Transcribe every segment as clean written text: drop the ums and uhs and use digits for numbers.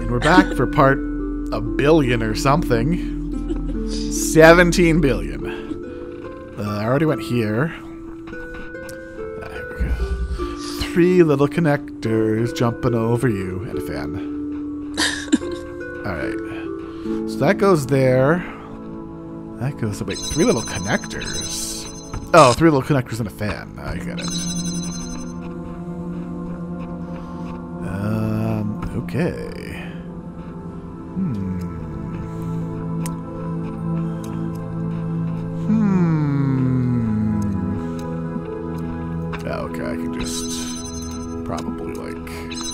And we're back for part a billion or something. 17 billion. I already went here. There we go. 3 little connectors jumping over you and a fan. Alright. So that goes there. That goes... Wait, 3 little connectors? Oh, 3 little connectors and a fan. I get it. Okay. Yeah, okay, I can just probably like...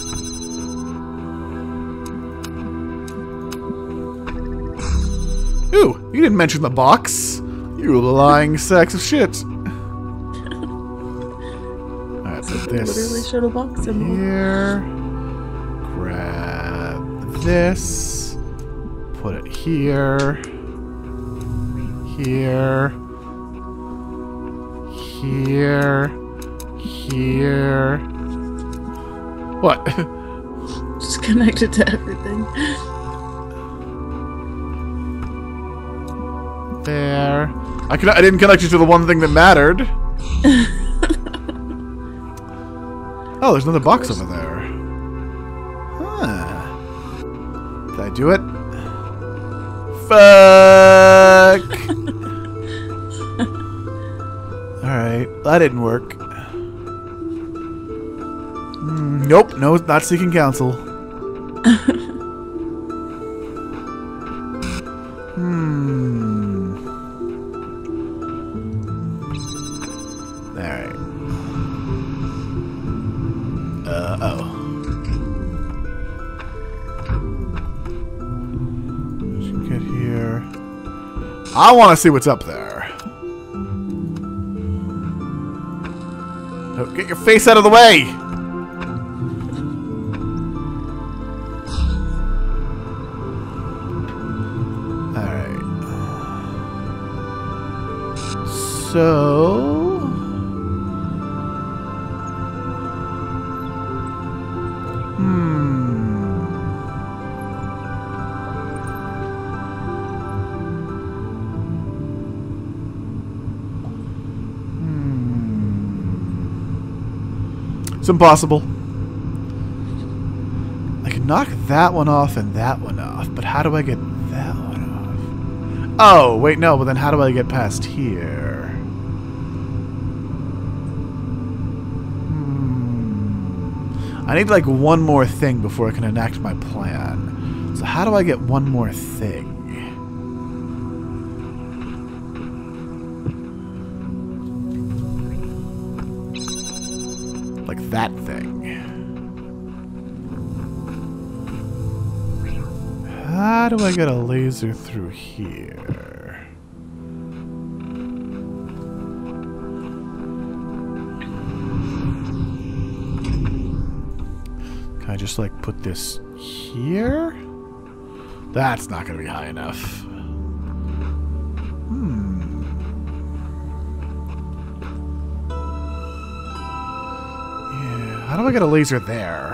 Ooh, you didn't mention the box. You lying sacks of shit. Alright, put this literally showed a box symbol. here. Grab this. Put it here. Here. Here. Here. What? Just connect it to everything. There. I didn't connect you to the one thing that mattered. Oh, there's another box over there. Huh. Did I do it? Fuck! Alright, that didn't work. Nope, no, not seeking counsel. Alright. Oh. Get here. I want to see what's up there. Oh, get your face out of the way! Alright. So... It's impossible. I can knock that one off and that one off, but how do I get that one off? Oh, wait, no, but then how do I get past here? I need like one more thing before I can enact my plan. So how do I get one more thing? Like that thing. How do I get a laser through here? Can I just like put this here? That's not going to be high enough. How do I get a laser there?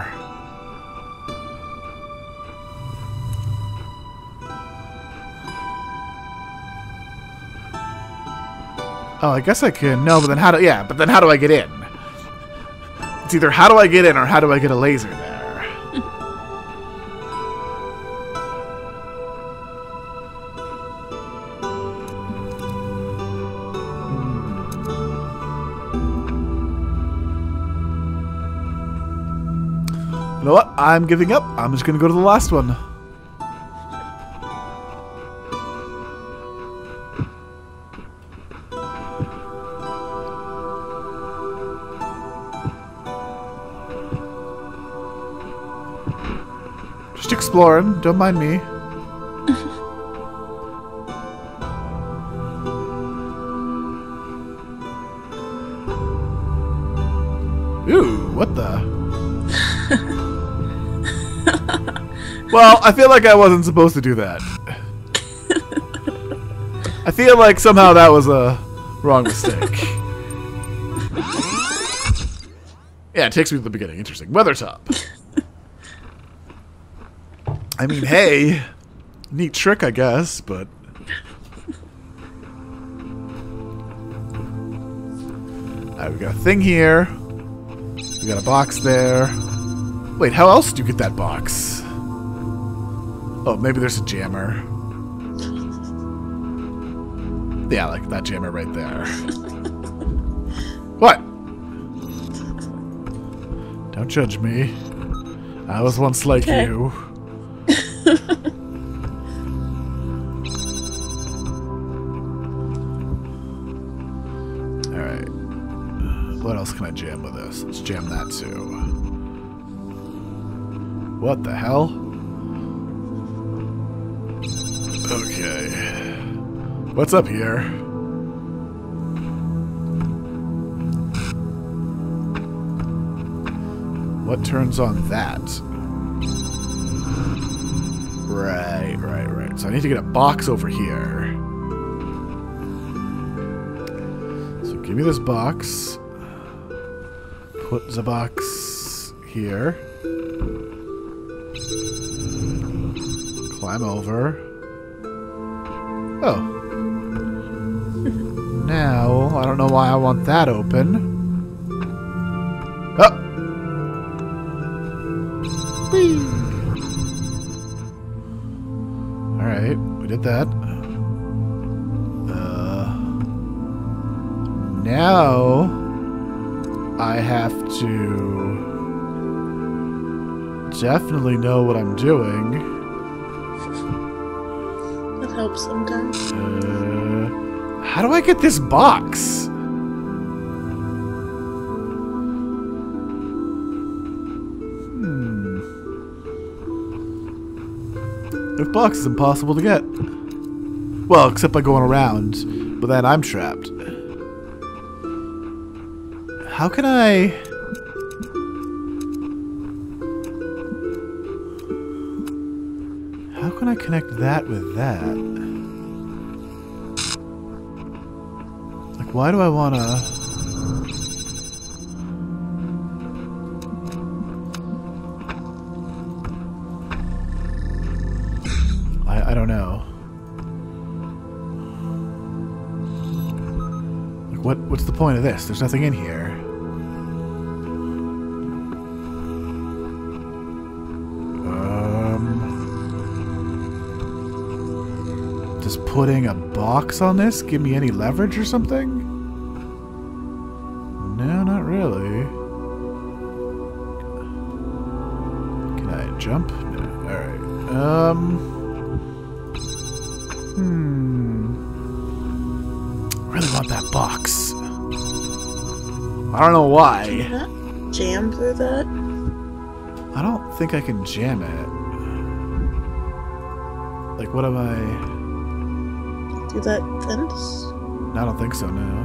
Oh, I guess I can. No, but then how do... Yeah, but then how do I get in? It's either how do I get in or how do I get a laser there? You know what? I'm giving up. I'm just going to go to the last one. Just exploring. Don't mind me. Ooh, what the... Well, I feel like I wasn't supposed to do that. I feel like somehow that was a wrong mistake. Yeah, it takes me to the beginning. Interesting. Weathertop. I mean, hey, neat trick, I guess, but... Alright, we got a thing here. We got a box there. Wait, how else do you get that box? Oh, maybe there's a jammer. Yeah, like that jammer right there. What? Don't judge me. I was once like you. Alright. What else can I jam with this? Let's jam that too. What the hell? Okay. What's up here? What turns on that? Right. So I need to get a box over here. So give me this box. Put the box here. Climb over. Oh. Now, I don't know why I want that open. Oh! Whee! Alright, we did that. Now I have to definitely know what I'm doing. That helps sometimes. How do I get this box? This box is impossible to get. Well, except by going around. But then I'm trapped. How can I... How can I connect that with that? Like, why do I want to... I don't know. Like, what's the point of this? There's nothing in here. Does putting a box on this give me any leverage or something? No, not really. Can I jump? No. Alright. I really want that box. I don't know why. Can you not jam through that? I don't think I can jam it. Like, what am I... Through that fence? I don't think so, no.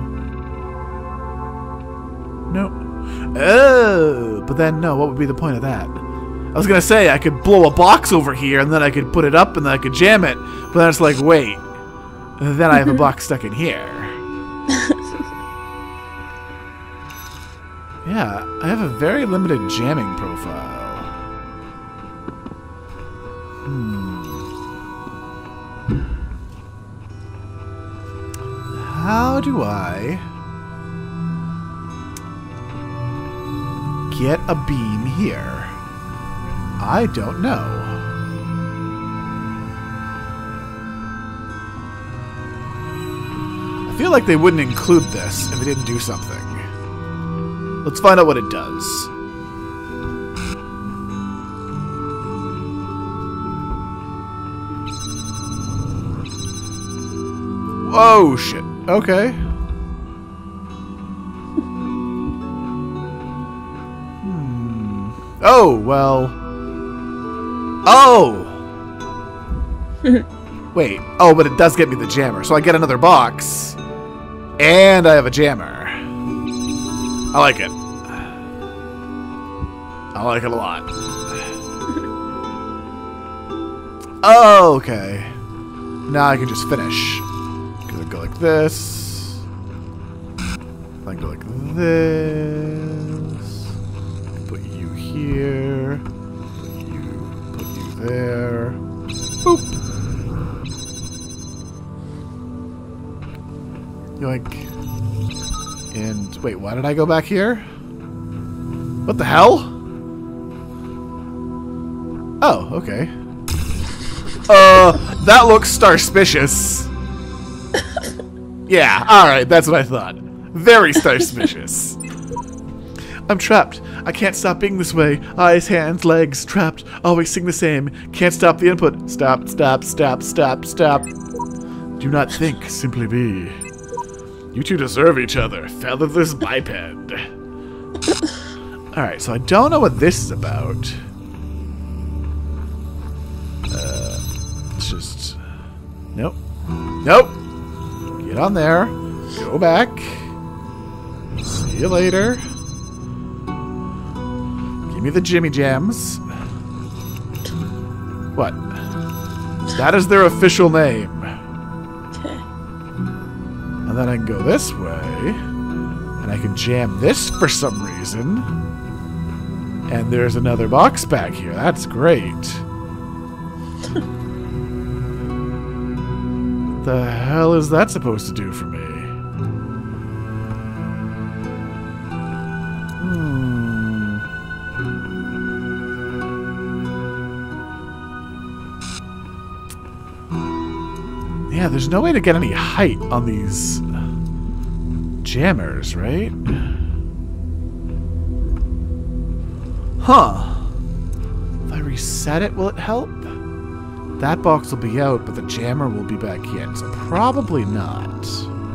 Nope. Oh! But then, no, what would be the point of that? I was gonna say, I could blow a box over here, and then I could put it up, and then I could jam it. But then it's like, wait. And then I have a box stuck in here. Yeah, I have a very limited jamming profile. How do I get a beam here? I don't know. I feel like they wouldn't include this if it didn't do something. Let's find out what it does. Whoa, shit. Okay. Oh, well. Oh! Wait. Oh, but it does get me the jammer. So I get another box. And I have a jammer. I like it. I like it a lot. Oh, okay. Now I can just finish. Gonna go like this. I go like this. Put you here. Put you there. Boop. Yoink. And wait, why did I go back here? What the hell? Oh, okay. That looks star-spicious. Yeah, alright, that's what I thought. Very star-spicious. I'm trapped. I can't stop being this way. Eyes, hands, legs, trapped. Always sing the same. Can't stop the input. Stop, stop, stop, stop, stop. Do not think, simply be. You two deserve each other. Featherless biped. Alright, so I don't know what this is about. It's just... Nope. Nope! Get on there. Go back. See you later. Give me the Jimmy Jams. What? That is their official name. Okay. And then I can go this way. And I can jam this for some reason. And there's another box back here. That's great. The hell is that supposed to do for me? Yeah, there's no way to get any height on these jammers, right? Huh. If I reset it, will it help? That box will be out, but the jammer will be back in, so probably not.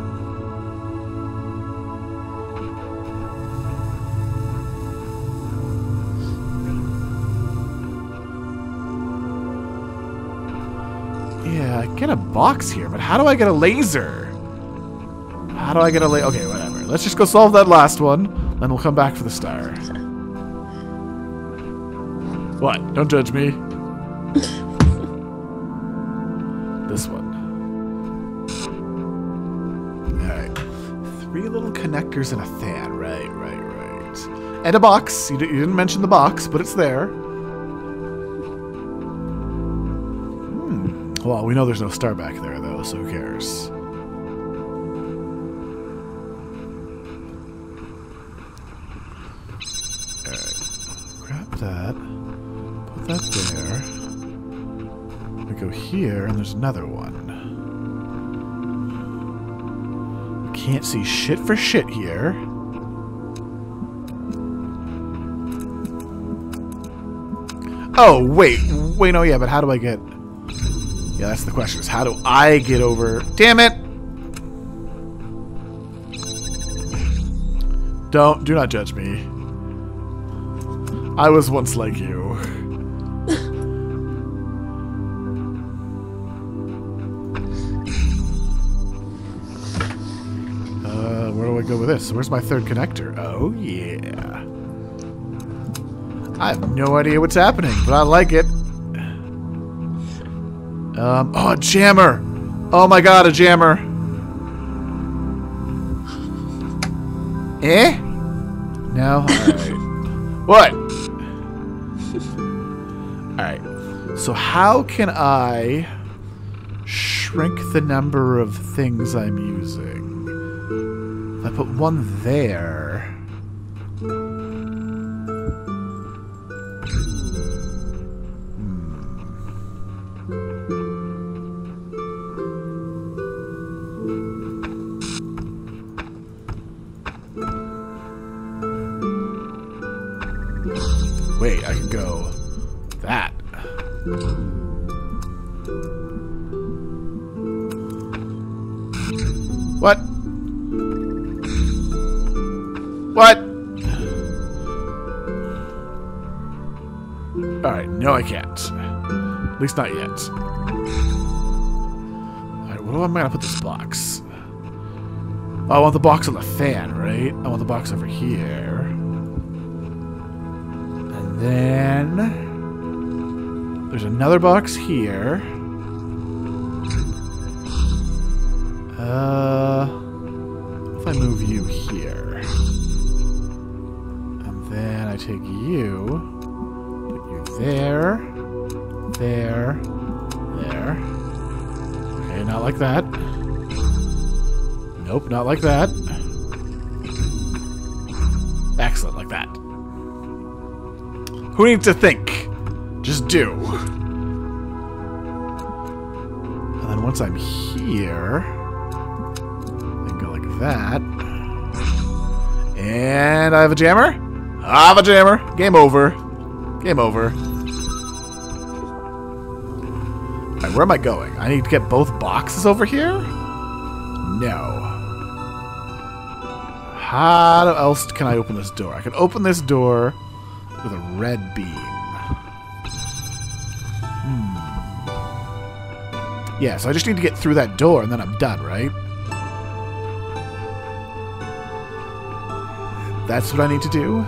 Yeah, I get a box here, but how do I get a laser? How do I get a laser? Okay, whatever. Let's just go solve that last one, then we'll come back for the star. What? Don't judge me. This one. Alright. 3 little connectors and a fan. Right. And a box. You didn't mention the box, but it's there. Well, we know there's no star back there, though, so who cares? Alright. Grab that. Put that there. We go here, and there's another one. Can't see shit for shit here. Oh, wait, no, yeah, but how do I get... Yeah, that's the question, is how do I get over... Damn it! Do not judge me. I was once like you. Where do I go with this? Where's my third connector? Oh, yeah. I have no idea what's happening, but I like it. Oh, a jammer! Oh my god, a jammer! Eh? No? Alright. What? Alright. So how can I shrink the number of things I'm using? If I put one there... Wait, I can go that. What? What? Alright, no I can't. At least not yet. Alright, where am I gonna put this box? Oh, I want the box on the fan, right? I want the box over here. And then there's another box here. If I move you here. And then I take you, put you there, There. There. Okay, not like that. Nope, not like that. Excellent, like that. Who needs to think? Just do. And then once I'm here, I can go like that. And I have a jammer. I have a jammer. Game over. Game over. Alright, where am I going? I need to get both boxes over here? No. How else can I open this door? I can open this door with a red beam. Yeah, so I just need to get through that door and then I'm done, right? That's what I need to do?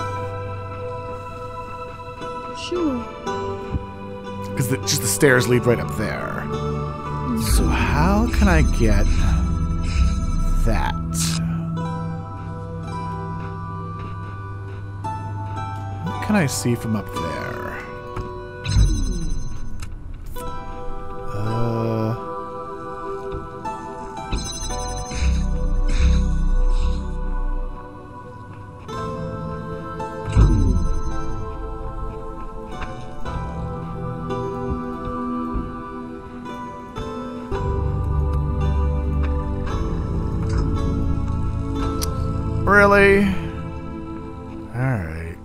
Sure. Because just the stairs lead right up there. So how can I get that? What can I see from up there? Really? Alright.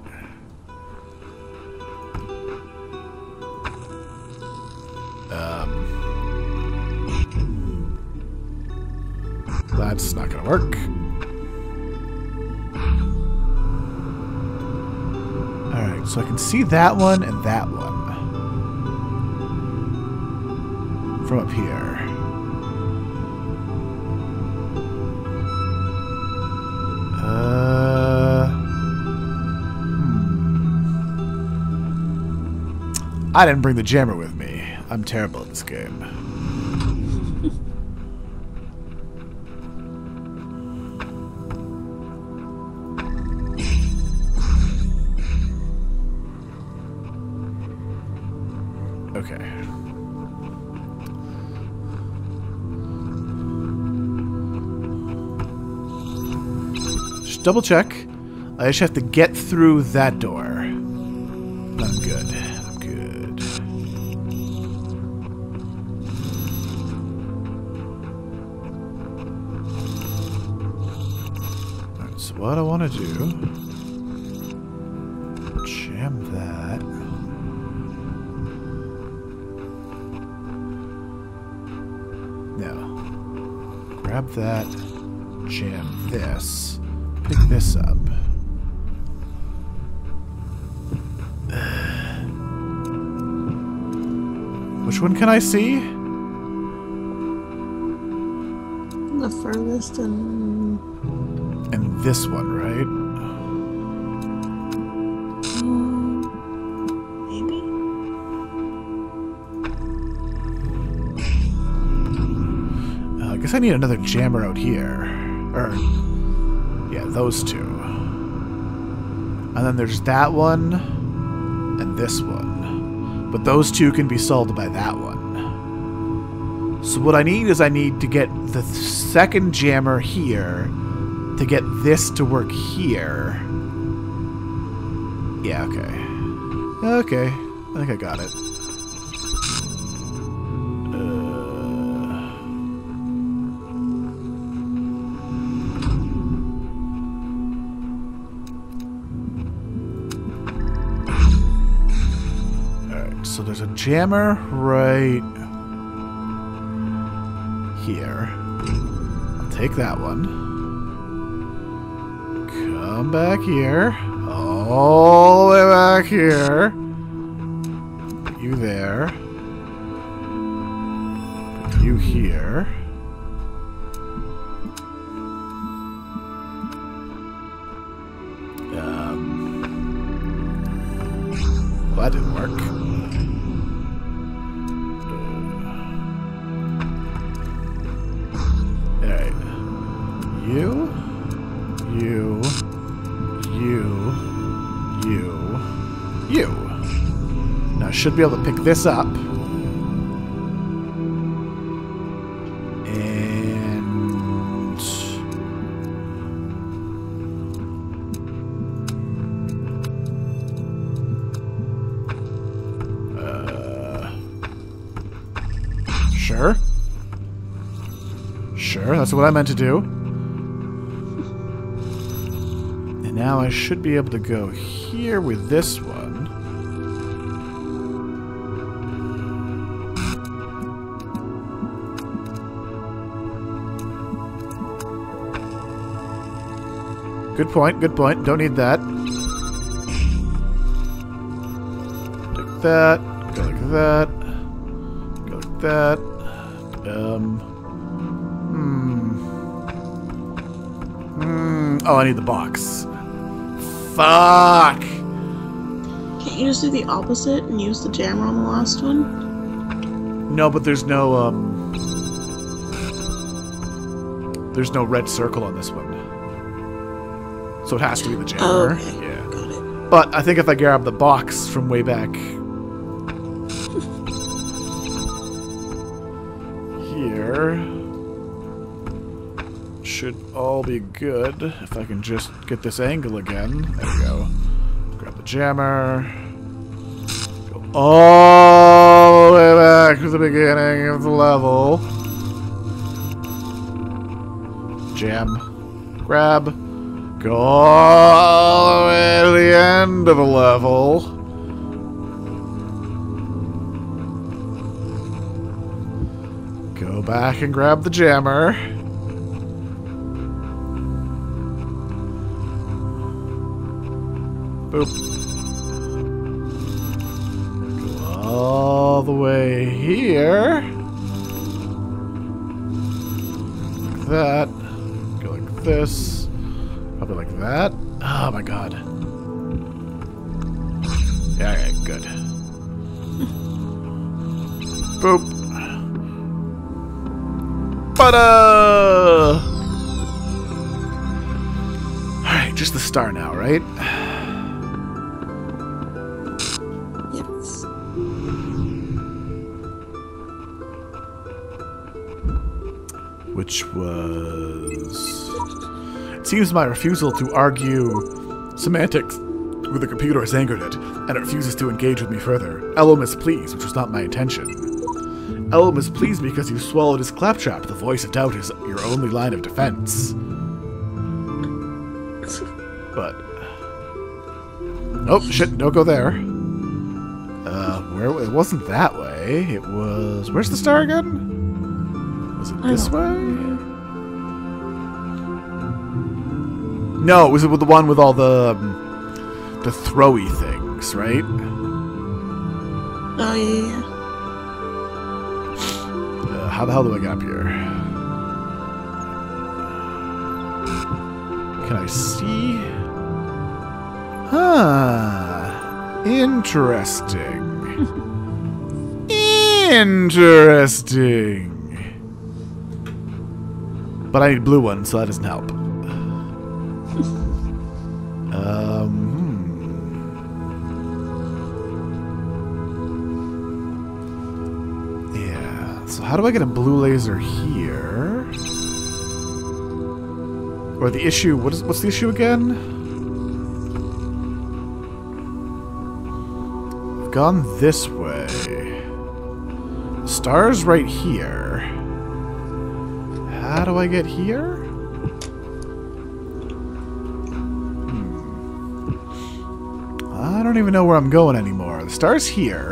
That's not gonna work. Alright, so I can see that one and that one from up here. I didn't bring the jammer with me. I'm terrible at this game. Okay. Just double check. I just have to get through that door. I'm good. I'm good. Alright, so what I want to do... jam that. No. Grab that. Jam this. Pick this up. Which one can I see? The furthest and... And this one, right? maybe? I guess I need another jammer out here. Or... yeah, those two. And then there's that one and this one. But those two can be solved by that one. So what I need is I need to get the second jammer here to get this to work here. Yeah, okay. Okay. I think I got it. So there's a jammer right here. I'll take that one. Come back here. All the way back here. Put you there. Put you here. Well, that didn't work. You. Now should be able to pick this up. And... Sure. Sure, that's what I meant to do. And now I should be able to go here with this one. Good point, good point. Don't need that. Like that. Go like that. Go like that. Oh, I need the box. Fuck! Can't you just do the opposite and use the jammer on the last one? No, but there's no red circle on this one. So it has to be the jammer. Oh, okay. Yeah. Got it. But I think if I grab the box from way back here, should all be good. If I can just get this angle again. There we go. Grab the jammer. Go all the way back to the beginning of the level. Jam. Grab. Go all the way to the end of the level. Go back and grab the jammer. Boop. Go all the way here. Like that. Go like this. Probably like that. Oh my god. Yeah, okay, good. Boop. Ba-da! Alright, just the star now, right? Yes. Which was... It seems my refusal to argue semantics with the computer has angered it, and it refuses to engage with me further. Elm is pleased, which was not my intention. Elm is pleased because you swallowed his claptrap. The voice of doubt is your only line of defense. But... Oh, shit, don't go there. It wasn't that way. It was... Where's the star again? Was it this way? No, it was with the one with all the throwy things, right? Oh, yeah. How the hell do I get up here? Can I see? Huh. Interesting. Interesting. But I need blue ones, so that doesn't help. Yeah. So how do I get a blue laser here? Or the issue? What's the issue again? I've gone this way. The star's right here. How do I get here? I don't even know where I'm going anymore. The star's here.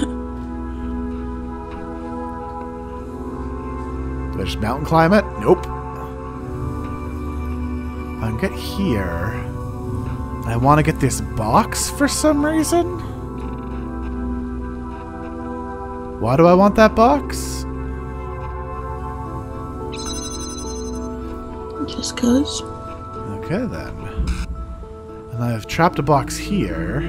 Do I just mountain climb it? Nope. I can get here. I want to get this box for some reason. Why do I want that box? Just cause. Okay then. And I've trapped a box here.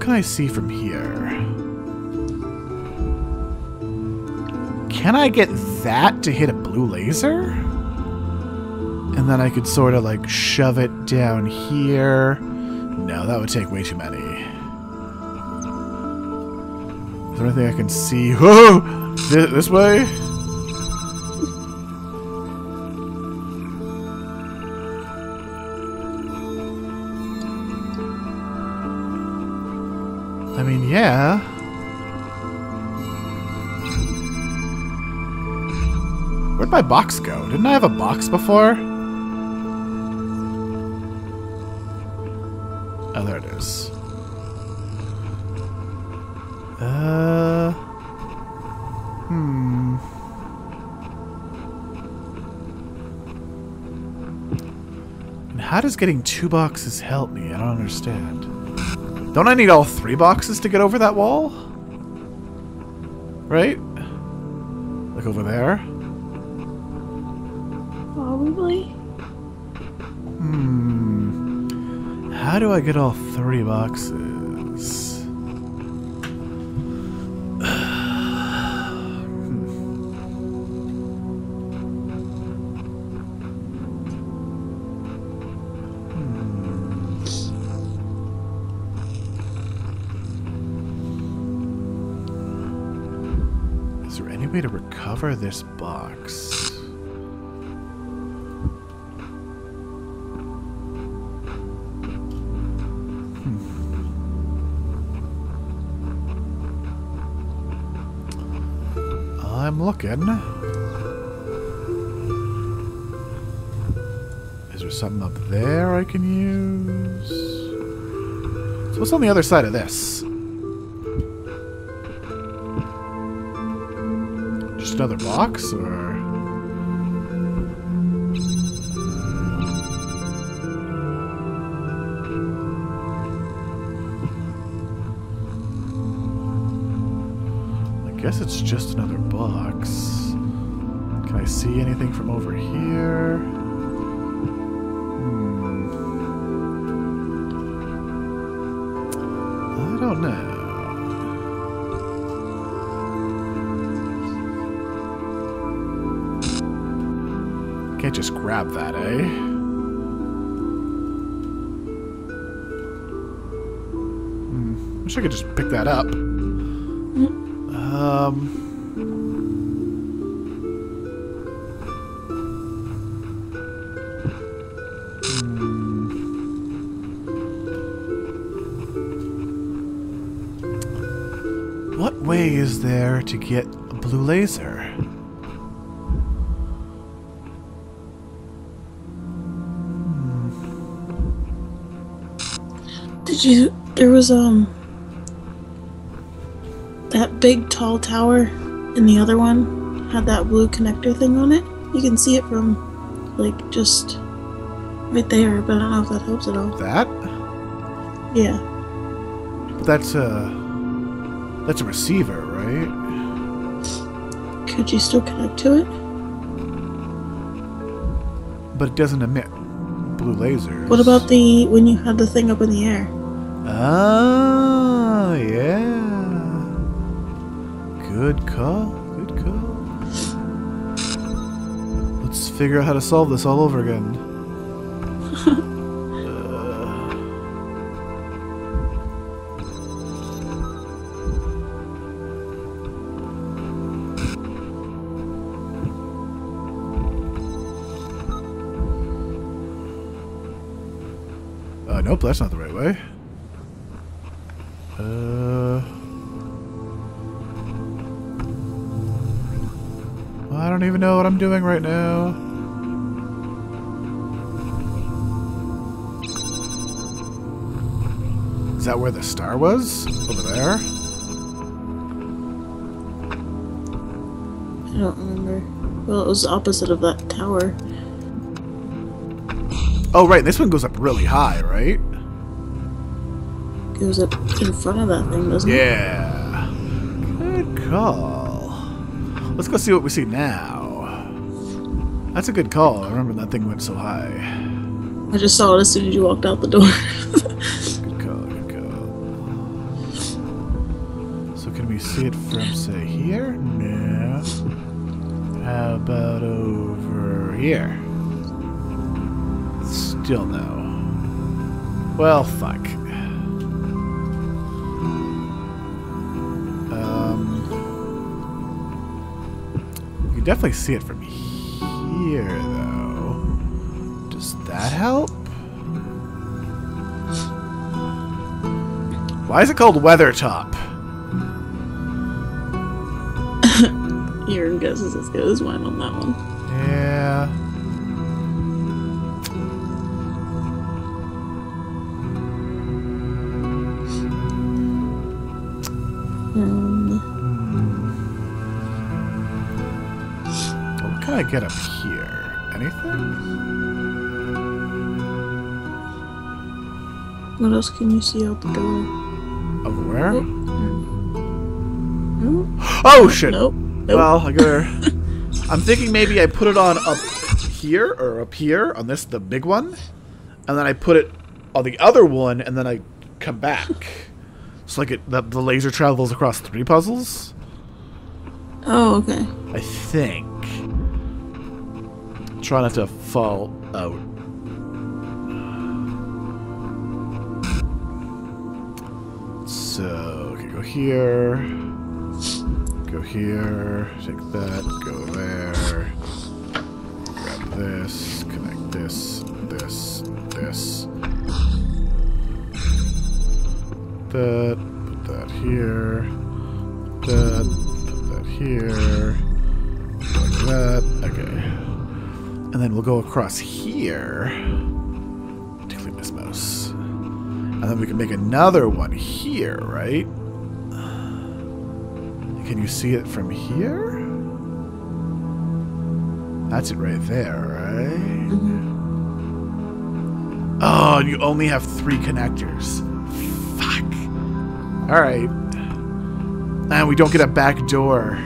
can I see from here? Can I get that to hit a blue laser? And then I could sort of like shove it down here. No, that would take way too many. Is there anything I can see? Whoa! This way? I mean, yeah. Where'd my box go? Didn't I have a box before? Oh, there it is. And how does getting 2 boxes help me? I don't understand. Don't I need all 3 boxes to get over that wall? Right? Like over there? Probably. How do I get all 3 boxes? Is there any way to recover this box? I'm looking. Is there something up there I can use? So what's on the other side of this? Just another box, or? I guess it's just another box. Can I see anything from over here? I don't know. Can't just grab that, eh? Wish I could just pick that up. What way is there to get a blue laser? There was that big tall tower in the other one had that blue connector thing on it. You can see it from like just right there, but I don't know if that helps at all. That? Yeah. But that's a receiver, right? Could you still connect to it? But it doesn't emit blue lasers. What about when you had the thing up in the air? Oh, yeah. Good call. Good call. Let's figure out how to solve this all over again. Nope, that's not the right way. Well, I don't even know what I'm doing right now. Is that where the star was? Over there? I don't remember. Well, it was the opposite of that tower. Oh, right. This one goes up really high, right? Goes up in front of that thing, doesn't it? Yeah. Good call. Let's go see what we see now. That's a good call. I remember that thing went so high. I just saw it as soon as you walked out the door. Good call, good call. see it from, say, here? No. How about over here? Still no. Well, fuck. You can definitely see it from here, though. Does that help? Why is it called Weathertop? Your guess is as good as mine on that one. Yeah. What can I get up here? Anything? What else can you see out the door? Over where? Nope. Oh shit! Nope. Well, I gotta. I'm thinking maybe I put it on up here or up here on this, the big one, and then I put it on the other one, and then I come back. So like the laser travels across 3 puzzles. Oh, okay. I think. Try not to fall out. So, okay, go here. Go here. Take that. Go there. Grab this. Connect this. This. This. That. Put that here. That. Put that here. Like that. Okay. And then we'll go across here. Tickling this mouse. And then we can make another one here, right? Can you see it from here? That's it right there, right? Mm-hmm. Oh, and you only have 3 connectors. Fuck. Alright. And we don't get a back door.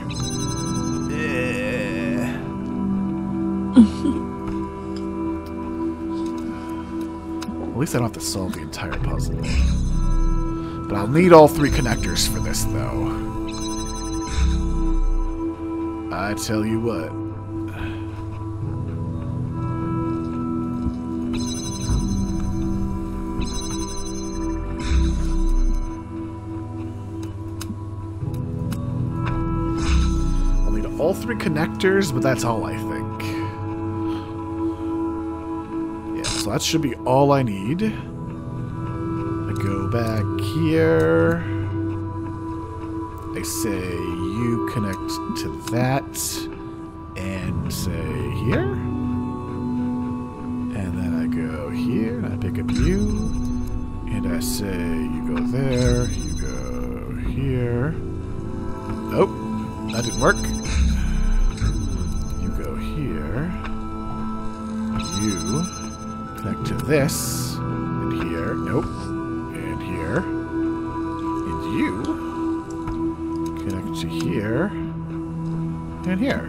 At least I don't have to solve the entire puzzle. But I'll need all 3 connectors for this, though. I tell you what. I'll need all 3 connectors, but that's all I think. So that should be all I need. I go back here. I say you connect to that. And say here. And then I go here and I pick up you. And I say you go there. You go here. Nope. That didn't work. You go here. You connect to this, and here, nope, and here, and you connect to here, and here.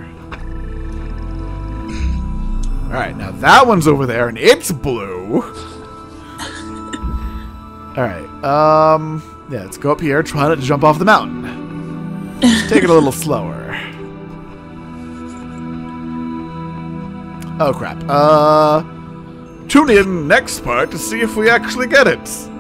Alright, now that one's over there, and it's blue. Alright, yeah, let's go up here, try not to jump off the mountain. Let's take it a little slower. Oh, crap. Tune in next part to see if we actually get it.